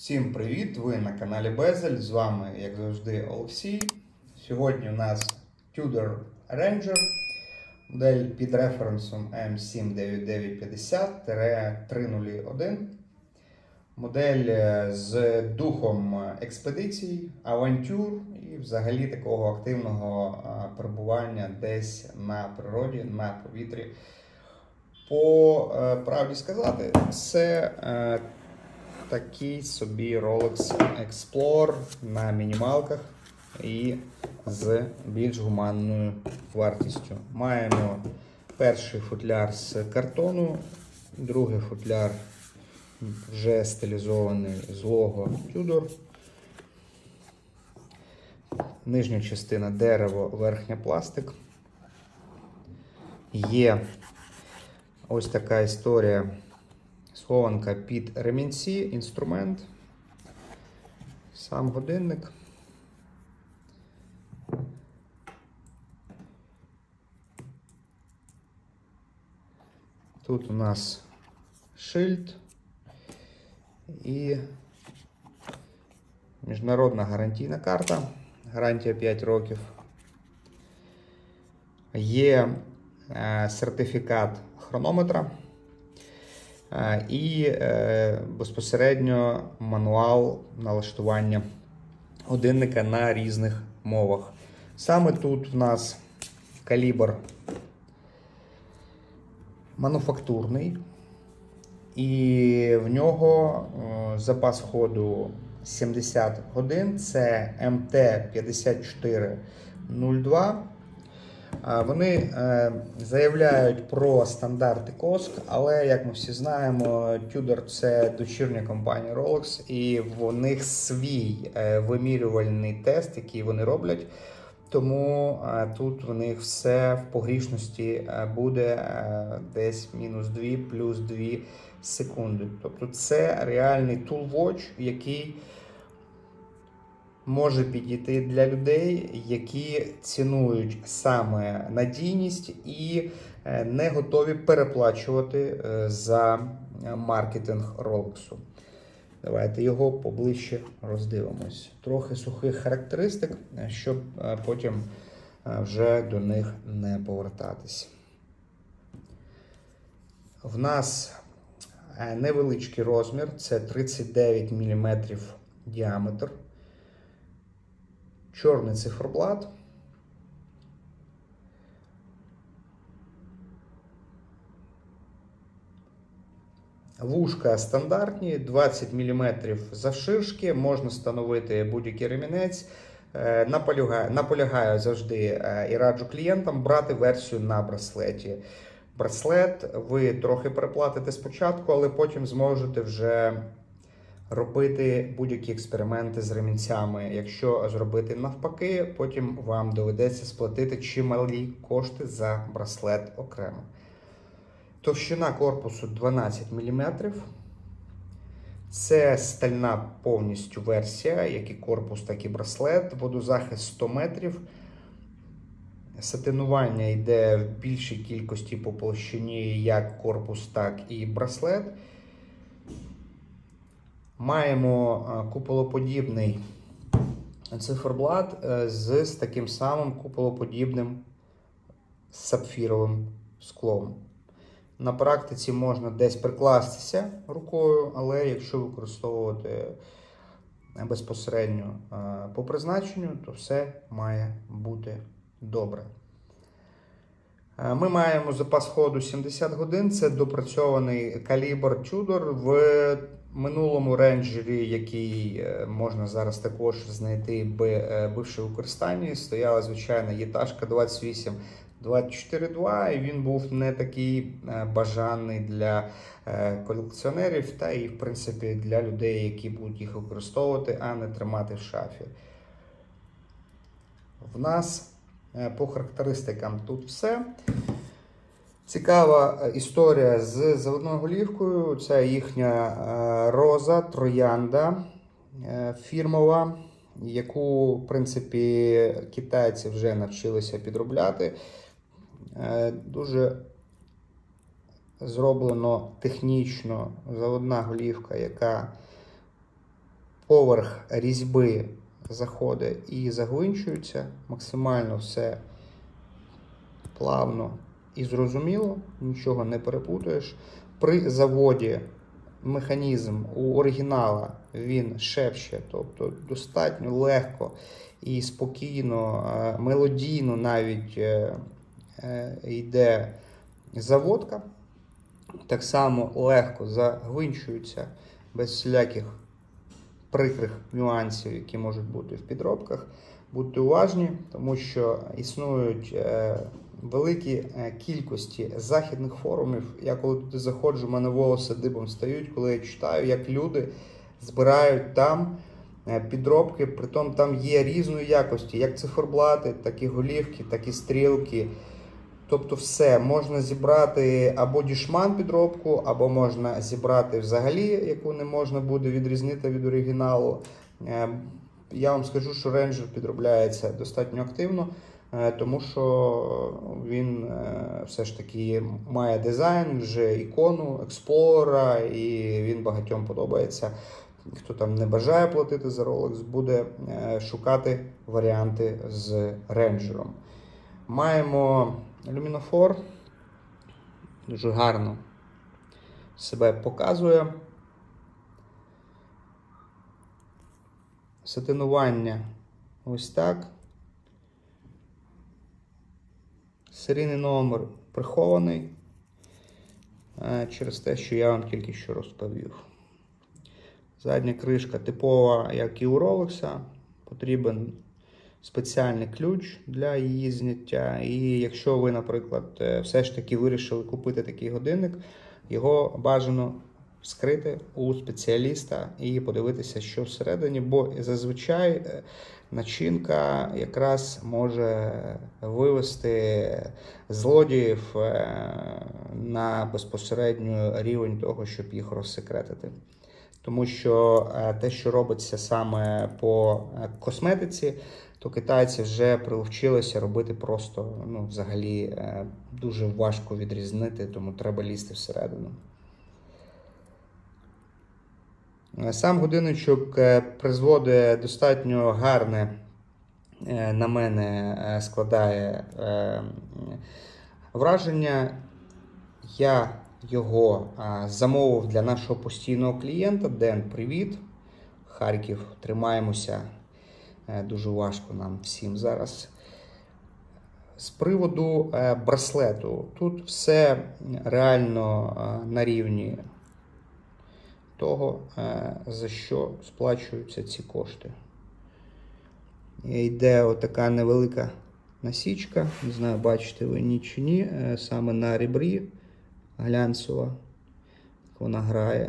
Всім привіт! Ви на каналі Безель. З вами, як завжди, Олексій. Сьогодні у нас Tudor Ranger, модель під референсом M79950-301. Модель з духом експедицій, авантюр і взагалі такого активного перебування десь на природі, на повітрі. По правді сказати, це такий собі Rolex Explorer на мінімалках і з більш гуманною вартістю. Маємо перший футляр з картону, другий футляр вже стилізований з лого Tudor. Нижня частина дерево, верхня пластик. Є ось така історія. Схованка під ремінці, інструмент, сам годинник. Тут у нас шильд і міжнародна гарантійна карта, гарантія 5 років. Є сертифікат хронометра. І безпосередньо мануал налаштування годинника на різних мовах. Саме тут в нас калібр мануфактурний, і в нього запас ходу 70 годин, це МТ-5402. Вони заявляють про стандарти COSC, але, як ми всі знаємо, Tudor – це дочірня компанія Rolex, і в них свій вимірювальний тест, який вони роблять. Тому тут в них все в погрішності буде десь мінус 2 плюс 2 секунди. Тобто це реальний tool-watch, який може підійти для людей, які цінують саме надійність і не готові переплачувати за маркетинг Rolex. Давайте його поближче роздивимось. Трохи сухих характеристик, щоб потім вже до них не повертатись. В нас невеличкий розмір, це 39 мм діаметр. Чорний циферблат. Вушка стандартні, 20 мм завширшки, можна встановити будь-який ремінець. Наполягаю завжди і раджу клієнтам брати версію на браслеті. Браслет ви трохи переплатите спочатку, але потім зможете вже робити будь-які експерименти з ремінцями. Якщо зробити навпаки, потім вам доведеться сплатити чималі кошти за браслет окремо. Товщина корпусу 12 мм. Це стальна повністю версія, як і корпус, так і браслет. Водозахист 100 метрів. Сатинування йде в більшій кількості по площині як корпус, так і браслет. Маємо куполоподібний циферблат з таким самим куполоподібним сапфіровим склом. На практиці можна десь прикластися рукою, але якщо використовувати безпосередньо по призначенню, то все має бути добре. Ми маємо запас ходу 70 годин, це допрацьований калібр Tudor. В минулому рейнджері, який можна зараз також знайти бивши в використанні, стояла звичайна єташка 28-24-2, і він був не такий бажаний для колекціонерів, та і в принципі для людей, які будуть їх використовувати, а не тримати в шафі. В нас по характеристикам тут все. Цікава історія з заводною голівкою. Це їхня роза, троянда фірмова, яку, в принципі, китайці вже навчилися підробляти. Дуже зроблено технічно заводна голівка, яка поверх різьби заходить і загвинчується. Максимально все плавно і зрозуміло, нічого не перепутаєш. При заводі механізм у оригінала він шепче, тобто достатньо легко і спокійно, мелодійно навіть йде заводка. Так само легко загвинчується без всіляких прикрих нюансів, які можуть бути в підробках. Будьте уважні, тому що існують великі кількості західних форумів. Я коли туди заходжу, в мене волоси дибом стають, коли я читаю, як люди збирають там підробки, притом там є різної якості, як циферблати, так і голівки, так і стрілки. Тобто все, можна зібрати або дішман підробку, або можна зібрати взагалі, яку не можна буде відрізнити від оригіналу. Я вам скажу, що Ranger підробляється достатньо активно, тому що він все ж таки має дизайн, вже ікону Explorer, і він багатьом подобається. Хто там не бажає платити за Rolex, буде шукати варіанти з Ranger. Маємо люмінофор, дуже гарно себе показує. Сатинування ось так. Серійний номер прихований через те, що я вам тільки що розповів. Задня кришка типова, як і у Rolex, потрібен спеціальний ключ для її зняття. І якщо ви, наприклад, все ж таки вирішили купити такий годинник, його бажано вскрити у спеціаліста і подивитися, що всередині, бо зазвичай начинка якраз може вивести злодіїв на безпосередньо рівень того, щоб їх розсекретити. Тому що те, що робиться саме по косметиці, то китайці вже приловчилися робити просто, взагалі, дуже важко відрізнити, тому треба лізти всередину. Сам годинничок призводить достатньо гарне, на мене, складає враження. Я його замовив для нашого постійного клієнта. Ден, привіт. Харків, тримаємося. Дуже важко нам всім зараз. З приводу браслету. Тут все реально на рівні того, за що сплачуються ці кошти. Йде отака невелика насічка, не знаю, бачите ви ні чи ні, саме на ребрі, глянцева, вона грає.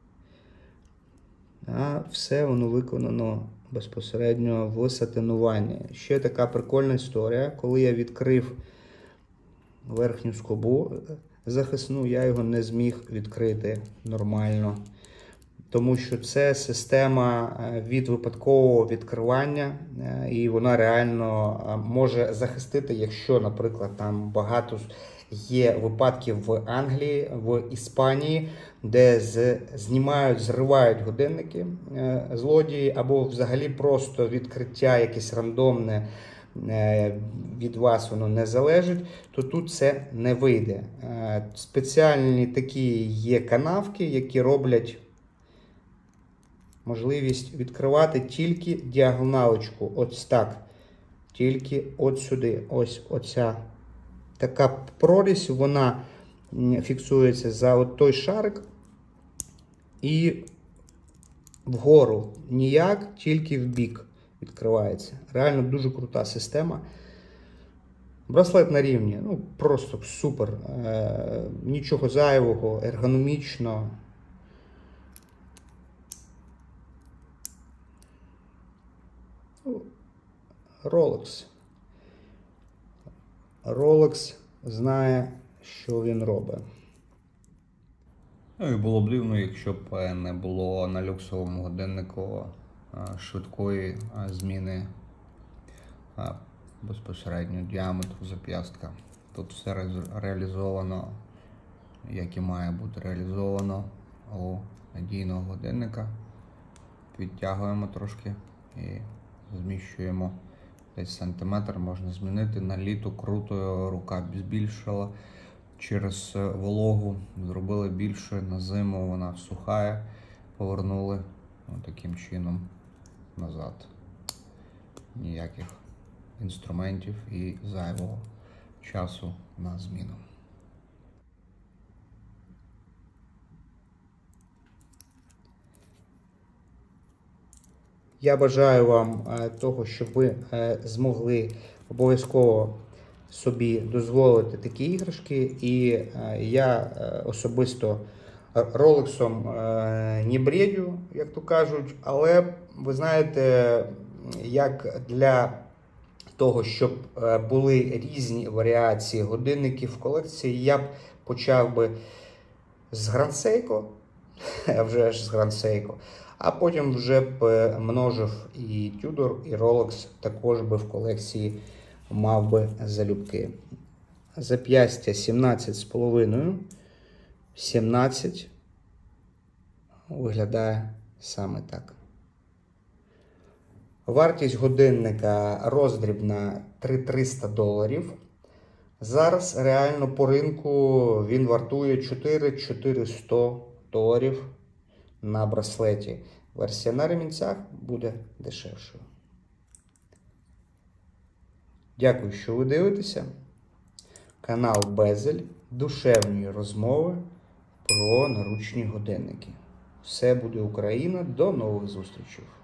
А все воно виконано безпосередньо в сатинуванні. Ще така прикольна історія, коли я відкрив верхню скобу захисну, я його не зміг відкрити нормально. Тому що це система від випадкового відкривання, і вона реально може захистити, якщо, наприклад, там багато є випадків в Англії, в Іспанії, де знімають, зривають годинники злодії, або взагалі просто відкриття якесь рандомне, від вас воно не залежить, то тут це не вийде. Спеціальні такі є канавки, які роблять можливість відкривати тільки діагоналочку, ось так, тільки от сюди, ось оця така прорізь, вона фіксується за от той шарик і вгору ніяк, тільки в бік відкривається. Реально дуже крута система. Браслет на рівні, просто супер, нічого зайвого, ергономічно. Rolex. Rolex знає, що він робить. І було б дивно, якщо б не було на люксовому годиннику швидкої зміни безпосередньо діаметру зап'ястка. Тут все реалізовано, як і має бути реалізовано у надійного годинника. підтягуємо трошки і зміщуємо десь сантиметр, можна змінити. На літо круто, рука збільшила. Через вологу зробили більше, на зиму вона всухає, повернули таким чином назад. Ніяких інструментів і зайвого часу на зміну. Я бажаю вам того, щоб ви змогли обов'язково собі дозволити такі іграшки. І я особисто Ролексом не бредю, як то кажуть, але ви знаєте, як для того, щоб були різні варіації годинників в колекції, я б почав би з Grand Seiko, вже ж з Grand Seiko, а потім вже б множив і Tudor, і Rolex також би в колекції мав би залюбки. Зап'ястя 17,5, 17 виглядає саме так. Вартість годинника роздрібна $3,300. Зараз реально по ринку він вартує $4,400 на браслеті. Версія на ремінцях буде дешевшою. Дякую, що ви дивитеся. Канал Безель. Душевні розмови про наручні годинники. Все буде Україна. До нових зустрічей.